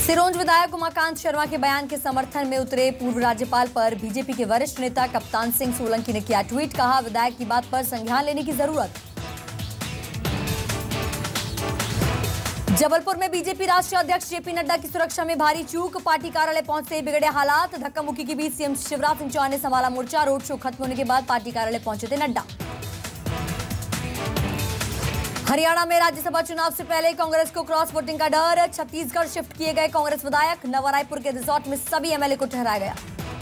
सिरोंज विधायक उमाकांत शर्मा के बयान के समर्थन में उतरे पूर्व राज्यपाल पर बीजेपी के वरिष्ठ नेता कप्तान सिंह सोलंकी ने किया ट्वीट। कहा, विधायक की बात पर संज्ञान लेने की जरूरत। जबलपुर में बीजेपी राष्ट्रीय अध्यक्ष जेपी नड्डा की सुरक्षा में भारी चूक। पार्टी कार्यालय पहुंचते ही बिगड़े हालात। धक्का मुक्की के बीच सीएम शिवराज सिंह चौहान ने संभाला मोर्चा। रोड शो खत्म होने के बाद पार्टी कार्यालय पहुंचे थे नड्डा। हरियाणा में राज्यसभा चुनाव से पहले कांग्रेस को क्रॉस वोटिंग का डर। छत्तीसगढ़ शिफ्ट किए गए कांग्रेस विधायक। नवा रायपुर के रिजॉर्ट में सभी एमएलए को ठहराया गया।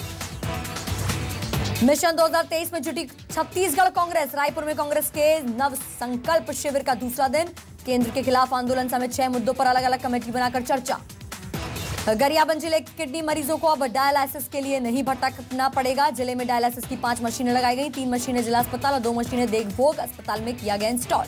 मिशन 2023 में जुटी छत्तीसगढ़ कांग्रेस। रायपुर में कांग्रेस के नव संकल्प शिविर का दूसरा दिन। केंद्र के खिलाफ आंदोलन समेत 6 मुद्दों पर अलग अलग कमेटी बनाकर चर्चा। गरियाबंद जिले के किडनी मरीजों को अब डायलिसिस के लिए नहीं भटकना पड़ेगा। जिले में डायलिसिस की 5 मशीनें लगाई गई। 3 मशीनें जिला अस्पताल और 2 मशीनें देखभोग अस्पताल में किया गया इंस्टॉल।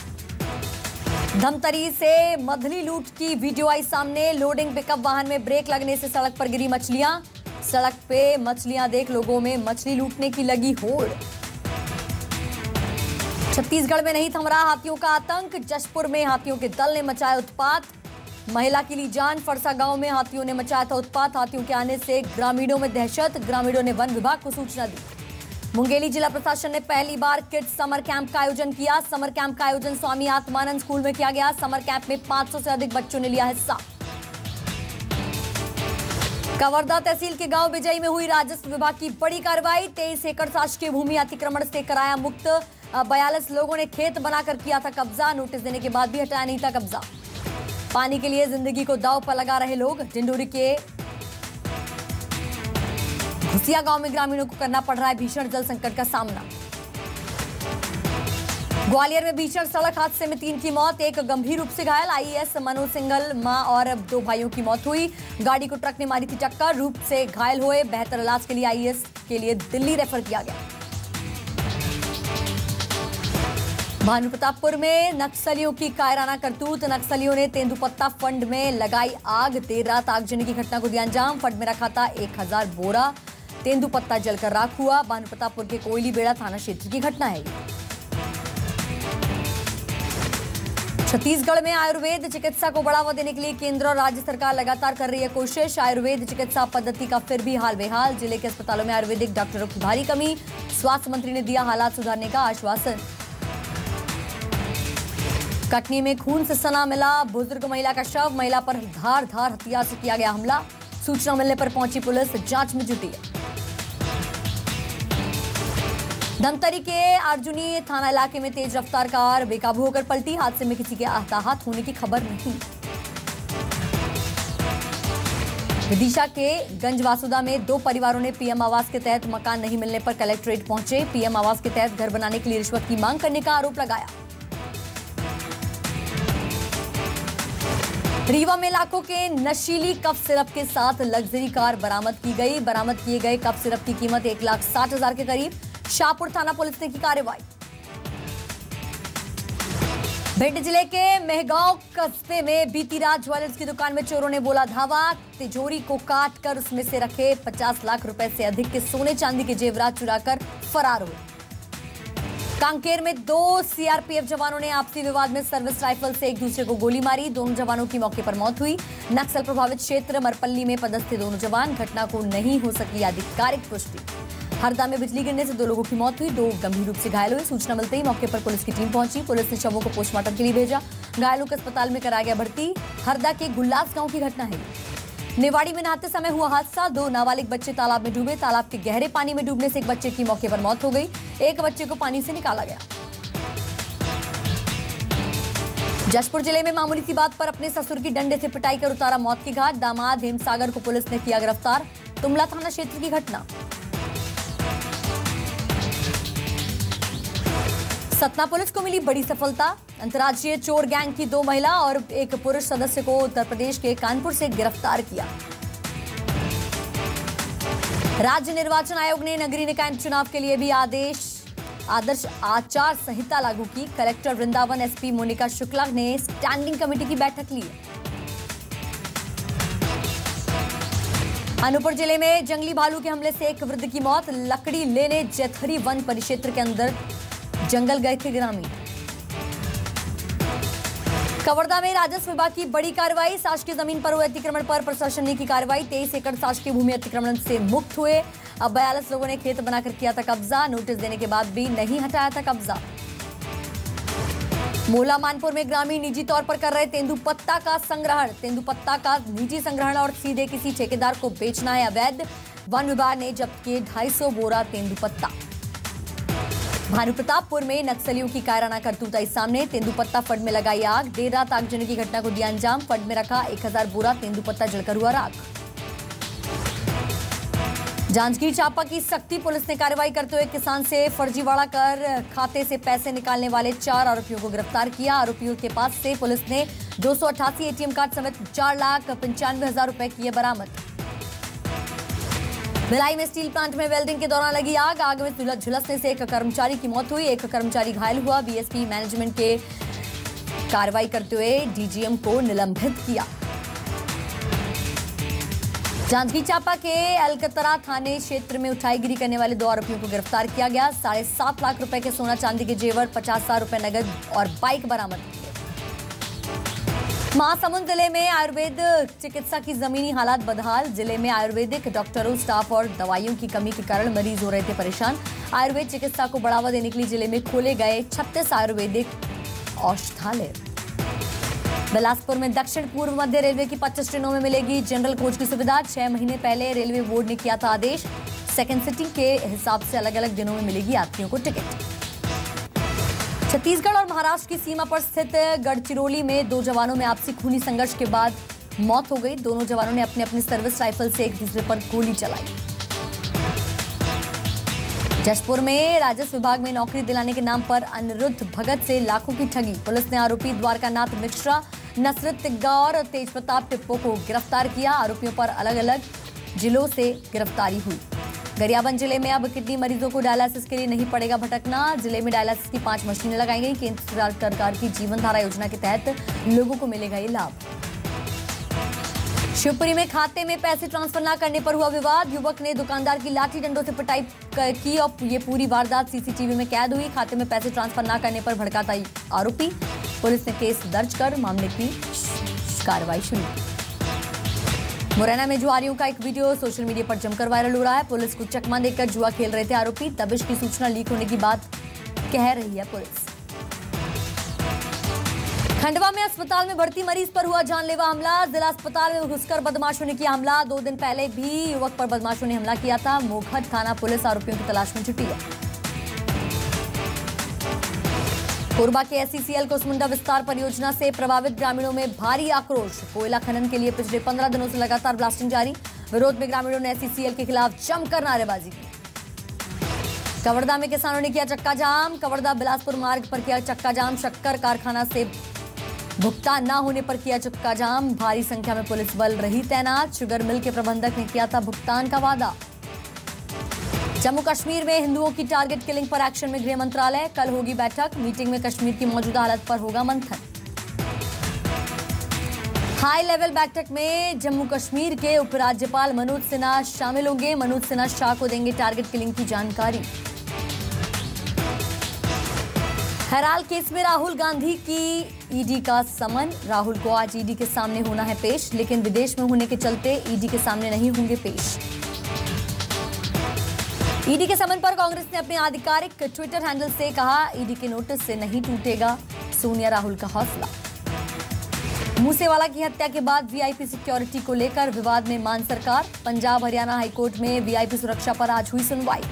धमतरी से मधली लूट की वीडियो आई सामने। लोडिंग पिकअप वाहन में ब्रेक लगने से सड़क पर गिरी मछलियां। सड़क पे मछलियां देख लोगों में मछली लूटने की लगी होड़। छत्तीसगढ़ में नहीं थम रहा हाथियों का आतंक। जशपुर में हाथियों के दल ने मचाया उत्पात। महिला की ली जान। फरसा गांव में हाथियों ने मचाया था उत्पात। हाथियों के आने से ग्रामीणों में दहशत। ग्रामीणों ने वन विभाग को सूचना दी। मुंगेली जिला प्रशासन ने पहली बार किड्स समर कैंप का आयोजन किया। समर कैंप का आयोजन स्वामी आत्मानंद स्कूल में किया गया। समर कैंप में 500 से अधिक बच्चों ने लिया हिस्सा। कवर्धा तहसील के गांव बिजई में हुई राजस्व विभाग की बड़ी कार्रवाई। 23 एकड़ शासकीय भूमि अतिक्रमण से कराया मुक्त। 42 लोगों ने खेत बनाकर किया था कब्जा। नोटिस देने के बाद भी हटाया नहीं था कब्जा। पानी के लिए जिंदगी को दांव पर लगा रहे लोग। डिंडोरी के घुसिया गांव में ग्रामीणों को करना पड़ रहा है भीषण जल संकट का सामना। ग्वालियर में भीषण सड़क हादसे में 3 की मौत। एक गंभीर रूप से घायल। आईएएस मनोज सिंघल, मां और 2 भाइयों की मौत हुई। गाड़ी को ट्रक ने मारी थी टक्कर। रूप से घायल हुए। बेहतर इलाज के लिए आईएएस के लिए दिल्ली रेफर किया गया। भानुप्रतापपुर में नक्सलियों की कायराना करतूत। नक्सलियों ने तेंदुपत्ता फंड में लगाई आग। देर रात आगजनी की घटना को दिया अंजाम। फंड में रखा था 1000 बोरा तेंदुपत्ता जलकर राख हुआ। भानुप्रतापपुर के कोयली बेड़ा थाना क्षेत्र की घटना है। छत्तीसगढ़ में आयुर्वेद चिकित्सा को बढ़ावा देने के लिए केंद्र और राज्य सरकार लगातार कर रही है कोशिश। आयुर्वेद चिकित्सा पद्धति का फिर भी हाल बेहाल। जिले के अस्पतालों में आयुर्वेदिक डॉक्टरों की भारी कमी। स्वास्थ्य मंत्री ने दिया हालात सुधारने का आश्वासन। कटनी में खून से सना मिला बुजुर्ग महिला का शव। महिला पर धार हथियार से किया गया हमला। सूचना मिलने पर पहुंची पुलिस जांच में जुटी है। धमतरी के अर्जुनी थाना इलाके में तेज रफ्तार कार बेकाबू होकर पलटी। हादसे में किसी के हताहत होने की खबर नहीं। विदिशा के गंजवासुदा में 2 परिवारों ने पीएम आवास के तहत मकान नहीं मिलने पर कलेक्ट्रेट पहुंचे। पीएम आवास के तहत घर बनाने के लिए रिश्वत की मांग करने का आरोप लगाया। रीवा में लाखों के नशीली कफ सिरप के साथ लग्जरी कार बरामद की गई। बरामद किए गए कफ सिरप की कीमत 1,60,000 के करीब। शाहपुर थाना पुलिस ने की कार्रवाई। भिंड जिले के मेहगांव कस्बे में बीती रात ज्वेलर्स की दुकान में चोरों ने बोला धावा। तिजोरी को काटकर उसमें से रखे 50 लाख रुपए से अधिक के सोने चांदी के जेवरात चुराकर फरार हुए। कांकेर में 2 सीआरपीएफ जवानों ने आपसी विवाद में सर्विस राइफल से एक दूसरे को गोली मारी। दोनों जवानों की मौके पर मौत हुई। नक्सल प्रभावित क्षेत्र मरपल्ली में पदस्थ दोनों जवान। घटना को नहीं हो सकी आधिकारिक पुष्टि। हरदा में बिजली गिरने से 2 लोगों की मौत हुई। 2 गंभीर रूप से घायल हुए। सूचना मिलते ही मौके पर पुलिस की टीम पहुंची। पुलिस ने शवों को पोस्टमार्टम के लिए भेजा। घायलों को अस्पताल में कराया गया भर्ती। हरदा के गुल्लास गांव की घटना है। नेवाड़ी में नहाते समय हुआ हादसा। 2 नाबालिग बच्चे तालाब में डूबे। तालाब के गहरे पानी में डूबने से एक बच्चे की मौके पर मौत हो गई। एक बच्चे को पानी से निकाला गया। जशपुर जिले में मामूली सी बात पर अपने ससुर की डंडे से पिटाई कर उतारा मौत की घाट। दामाद हेमसागर को पुलिस ने किया गिरफ्तार। तुमला थाना क्षेत्र की घटना। सतना पुलिस को मिली बड़ी सफलता। अंतर्राज्यीय चोर गैंग की 2 महिला और एक पुरुष सदस्य को उत्तर प्रदेश के कानपुर से गिरफ्तार किया। राज्य निर्वाचन आयोग ने नगरीय निकाय चुनाव के लिए भी आदर्श आचार संहिता लागू की। कलेक्टर वृंदावन एसपी मोनिका शुक्ला ने स्टैंडिंग कमेटी की बैठक ली। अनूपपुर जिले में जंगली भालू के हमले से एक वृद्ध की मौत। लकड़ी लेने जैथरी वन परिक्षेत्र के अंदर जंगल गए थे ग्रामीण। कवर्धा में राजस्व विभाग की बड़ी कार्रवाई। शासकीय जमीन पर हुए अतिक्रमण पर प्रशासन ने की कार्रवाई। 23 एकड़ शासकीय भूमि अतिक्रमण से मुक्त हुए। अब 42 लोगों ने खेत बनाकर किया था कब्जा। नोटिस देने के बाद भी नहीं हटाया था कब्जा। मोला मानपुर में ग्रामीण निजी तौर पर कर रहे तेंदुपत्ता का संग्रहण। तेंदुपत्ता का निजी संग्रहण और सीधे किसी ठेकेदार को बेचना है अवैध। वन विभाग ने जब्त किए 250 बोरा तेंदुपत्ता। भानुप्रतापपुर में नक्सलियों की कायराना करतूत आई सामने। तेंदुपत्ता फड में लगाई आग। देर रात आगजनी की घटना को दिया अंजाम। फड में रखा 1000 बोरा तेंदुपत्ता जलकर हुआ राख। जांजगीर चांपा की सख्ती। पुलिस ने कार्रवाई करते हुए किसान से फर्जीवाड़ा कर खाते से पैसे निकालने वाले 4 आरोपियों को गिरफ्तार किया। आरोपियों के पास से पुलिस ने 288 एटीएम कार्ड समेत 4,95,000 रुपए किए बरामद। भिलाई में स्टील प्लांट में वेल्डिंग के दौरान लगी आग। आग में झुलसने से एक कर्मचारी की मौत हुई। एक कर्मचारी घायल हुआ। बीएसपी मैनेजमेंट के कार्रवाई करते हुए डीजीएम को निलंबित किया। जांजगीर चांपा के अलकतरा थाने क्षेत्र में उठाईगिरी करने वाले 2 आरोपियों को गिरफ्तार किया गया। 7.5 लाख रुपए के सोना चांदी के जेवर, 50,000 रुपए नगद और बाइक बरामद किए। महासमुंद जिले में आयुर्वेद चिकित्सा की जमीनी हालात बदहाल। जिले में आयुर्वेदिक डॉक्टरों, स्टाफ और दवाइयों की कमी के कारण मरीज हो रहे थे परेशान। आयुर्वेद चिकित्सा को बढ़ावा देने के लिए जिले में खोले गए 36 आयुर्वेदिक औषधालय। बिलासपुर में दक्षिण पूर्व मध्य रेलवे की 25 ट्रेनों में मिलेगी जनरल कोच की सुविधा। 6 महीने पहले रेलवे बोर्ड ने किया था आदेश। सेकंड सिटिंग के हिसाब से अलग अलग दिनों में मिलेगी यात्रियों को टिकट। छत्तीसगढ़ और महाराष्ट्र की सीमा पर स्थित गढ़चिरौली में 2 जवानों में आपसी खूनी संघर्ष के बाद मौत हो गई। दोनों जवानों ने अपनी अपनी सर्विस राइफल से एक दूसरे पर गोली चलाई। जशपुर में राजस्व विभाग में नौकरी दिलाने के नाम पर अनिरुद्ध भगत से लाखों की ठगी। पुलिस ने आरोपी द्वारकानाथ मिश्रा, नसरत गौर और तेज प्रताप टिप्पो को गिरफ्तार किया। आरोपियों पर अलग अलग जिलों से गिरफ्तारी हुई। गरियाबंद जिले में अब किडनी मरीजों को डायलिसिस के लिए नहीं पड़ेगा भटकना। जिले में डायलिसिस की 5 मशीनें लगाई गई। केंद्र सरकार की जीवन धारा योजना के तहत लोगों को मिलेगा ये लाभ। शिवपुरी में खाते में पैसे ट्रांसफर न करने पर हुआ विवाद। युवक ने दुकानदार की लाठी डंडों से पिटाई की और ये पूरी वारदात सीसीटीवी में कैद हुई। खाते में पैसे ट्रांसफर न करने पर भड़का था आरोपी। पुलिस ने केस दर्ज कर मामले की कार्रवाई शुरू की। मुरैना में जुआरियों का एक वीडियो सोशल मीडिया पर जमकर वायरल हो रहा है। पुलिस को चकमा देकर जुआ खेल रहे थे आरोपी। दबिश की सूचना लीक होने की बात कह रही है पुलिस। खंडवा में अस्पताल में भर्ती मरीज पर हुआ जानलेवा हमला। जिला अस्पताल में घुसकर बदमाशों ने किया हमला। 2 दिन पहले भी युवक पर बदमाशों ने हमला किया था। मोखत थाना पुलिस आरोपियों की तलाश में जुटी है। कोरबा के एसईसीएल कुसमुंडा विस्तार परियोजना से प्रभावित ग्रामीणों में भारी आक्रोश। कोयला खनन के लिए पिछले 15 दिनों से लगातार ब्लास्टिंग जारी। विरोध में ग्रामीणों ने एसईसीएल के खिलाफ जमकर नारेबाजी की। कवर्धा में किसानों ने किया चक्का जाम। कवर्धा बिलासपुर मार्ग पर किया चक्का जाम। शक्कर कारखाना से भुगतान न होने पर किया चक्का जाम। भारी संख्या में पुलिस बल रही तैनात। शुगर मिल के प्रबंधक ने किया था भुगतान का वादा। जम्मू कश्मीर में हिंदुओं की टारगेट किलिंग पर एक्शन में गृह मंत्रालय। कल होगी बैठक। मीटिंग में कश्मीर की मौजूदा हालत पर होगा मंथन। हाई लेवल बैठक में जम्मू कश्मीर के उपराज्यपाल मनोज सिन्हा शामिल होंगे। मनोज सिन्हा शाह को देंगे टारगेट किलिंग की जानकारी। हैराल केस में राहुल गांधी की ईडी का समन। राहुल को आज ईडी के सामने होना है पेश, लेकिन विदेश में होने के चलते ईडी के सामने नहीं होंगे पेश। ईडी के समन पर कांग्रेस ने अपने आधिकारिक ट्विटर हैंडल से कहा, ईडी के नोटिस से नहीं टूटेगा सोनिया राहुल का हौसला। मूसेवाला की हत्या के बाद वीआईपी सिक्योरिटी को लेकर विवाद में मान सरकार। पंजाब हरियाणा हाईकोर्ट में वीआईपी सुरक्षा पर आज हुई सुनवाई।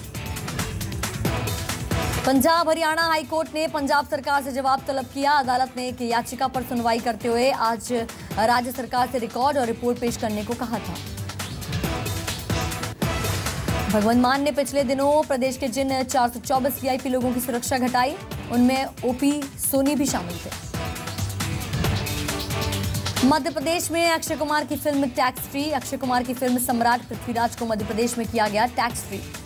पंजाब हरियाणा हाईकोर्ट ने पंजाब सरकार से जवाब तलब किया। अदालत ने एक याचिका पर सुनवाई करते हुए आज राज्य सरकार से रिकॉर्ड और रिपोर्ट पेश करने को कहा था। भगवंत मान ने पिछले दिनों प्रदेश के जिन 424 वीआईपी लोगों की सुरक्षा घटाई, उनमें ओपी सोनी भी शामिल थे। मध्य प्रदेश में अक्षय कुमार की film tax free. Akshay Kumar की फिल्म सम्राट पृथ्वीराज को मध्य प्रदेश में किया गया टैक्स फ्री।